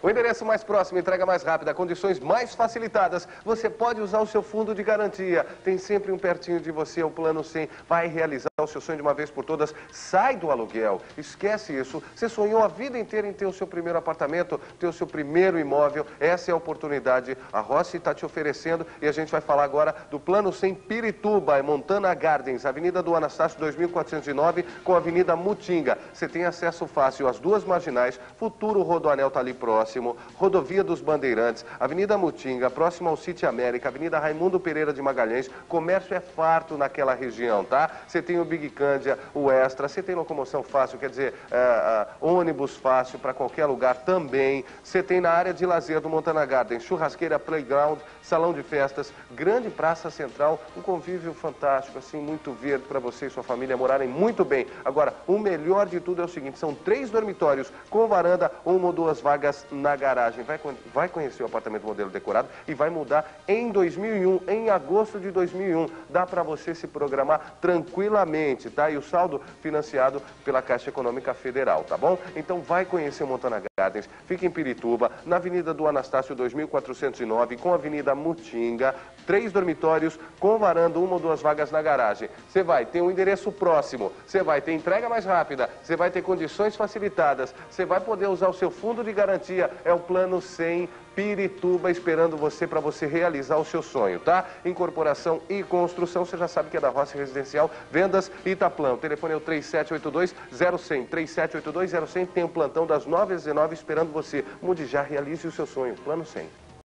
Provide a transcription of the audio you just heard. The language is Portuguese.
O endereço mais próximo, entrega mais rápida, condições mais facilitadas. Você pode usar o seu fundo de garantia. Tem sempre um pertinho de você, o Plano 100. Vai realizar o seu sonho de uma vez por todas. Sai do aluguel. Esquece isso. Você sonhou a vida inteira em ter o seu primeiro apartamento, ter o seu primeiro imóvel. Essa é a oportunidade. A Rossi está te oferecendo e a gente vai falar agora do Plano 100 Pirituba, em Montana Gardens, Avenida do Anastácio 2409 com a Avenida Mutinga. Você tem acesso fácil às duas marginais. Futuro Rodoanel está ali próximo. Rodovia dos Bandeirantes, Avenida Mutinga, próximo ao City América, Avenida Raimundo Pereira de Magalhães. Comércio é farto naquela região, tá? Você tem o Big Cândia, o Extra, você tem locomoção fácil, quer dizer, ônibus fácil para qualquer lugar também. Você tem na área de lazer do Montana Garden, churrasqueira, playground, salão de festas, grande praça central, um convívio fantástico, assim, muito verde para você e sua família morarem muito bem. Agora, o melhor de tudo é o seguinte, são 3 dormitórios com varanda, 1 ou 2 vagas na garagem. Vai conhecer o apartamento modelo decorado e vai mudar em 2001, em agosto de 2001. Dá para você se programar tranquilamente, tá? E o saldo financiado pela Caixa Econômica Federal, tá bom? Então vai conhecer o Montana Gardens, fica em Pirituba, na Avenida do Anastácio 2409, com a Avenida Mutinga, 3 dormitórios com varanda, 1 ou 2 vagas na garagem. Você vai ter um endereço próximo, você vai ter entrega mais rápida, você vai ter condições facilitadas, você vai poder usar o seu fundo de garantia. É o Plano 100 Pirituba esperando você para você realizar o seu sonho, tá? Incorporação e construção, você já sabe que é da Rossi Residencial, Vendas Itaplã. O telefone é o 3782-0100, 3782-0100, tem um plantão das 9 às 19 esperando você. Mude já, realize o seu sonho, Plano 100.